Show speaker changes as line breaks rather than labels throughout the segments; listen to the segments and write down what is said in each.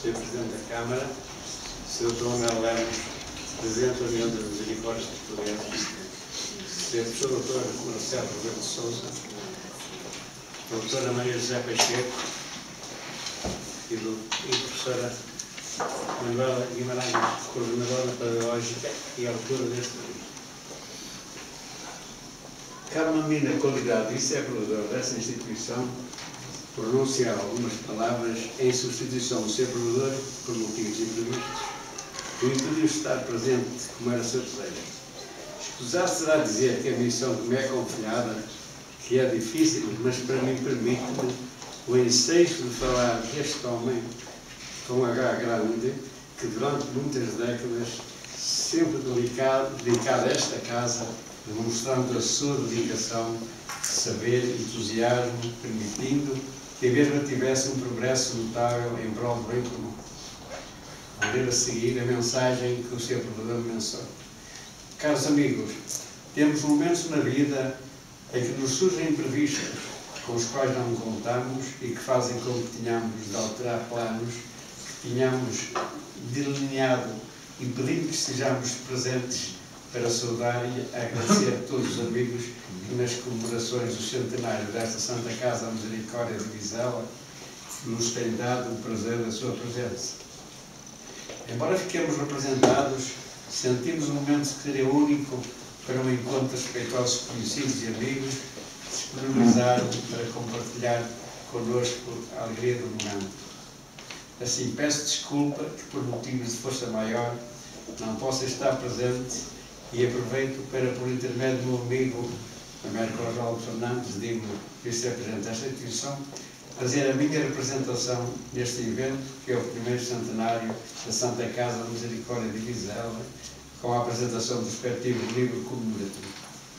Sr. Presidente da Câmara, Sr. Dr. Manuel Lemos, Presidente da União das Misericórdias Portuguesas, Sr. Professor Dr. Marcelo Rebelo de Sousa, Doutora Maria José Pacheco e Professora Manuela Guimarães, Coordenadora Pedagógica e autora deste livro. Cabe-me a mim, na qualidade de discipulador dessa instituição, pronunciar algumas palavras em substituição do seu provedor por motivos imprevistos que o impediu estar presente como era seu desejo. Escusar será dizer que a missão que me é confiada, que é difícil, mas para mim permite-me o ensejo de falar deste homem com H grande, que durante muitas décadas sempre dedicado a esta casa, demonstrando a sua dedicação, saber, entusiasmo, permitindo que a mesma tivesse um progresso notável em prol do bem comum. Vou ler a seguir a mensagem que o Sr. Provedor me mencionou. Caros amigos, temos momentos na vida em que nos surgem imprevistos com os quais não contamos e que fazem com que tenhamos de alterar planos que tínhamos delineado, impedindo que estejamos presentes para saudar e agradecer a todos os amigos que nas comemorações do centenário desta Santa Casa da Misericórdia de Vizela nos têm dado o prazer da sua presença. Embora fiquemos representados, sentimos um momento que seria único para um encontro de respeitosos conhecidos e amigos que se disponibilizaram para compartilhar connosco a alegria do momento. Assim, peço desculpa que por motivos de força maior não possa estar presente e aproveito para, por intermédio do meu amigo Américo Osvaldo Fernandes, digo vice-presidente desta instituição, fazer a minha representação neste evento, que é o primeiro centenário da Santa Casa da Misericórdia de Vizela, com a apresentação do respectivo livro comemorativo.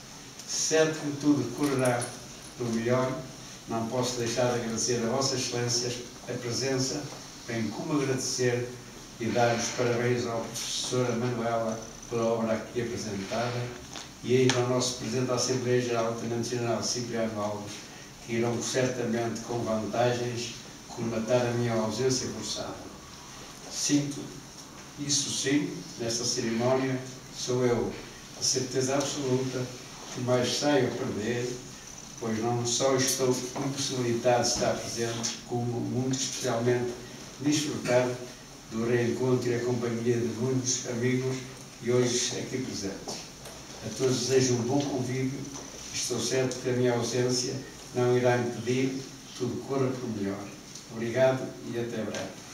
Certo que tudo correrá do melhor, não posso deixar de agradecer a Vossas Excelências a presença, bem como agradecer e dar os parabéns à professora Manuela pela obra aqui apresentada e ainda ao nosso Presidente da Assembleia Geral, o Tenente-General Cipriano Alves, que irão certamente com vantagens colmatar a minha ausência forçada. Sinto, isso sim, nesta cerimónia, sou eu, a certeza absoluta, que mais saio a perder, pois não só estou impossibilitado de estar presente, como muito especialmente desfrutar do reencontro e a companhia de muitos amigos e hoje aqui presentes. A todos desejo um bom convívio e estou certo que a minha ausência não irá impedir que tudo corra por melhor. Obrigado e até breve.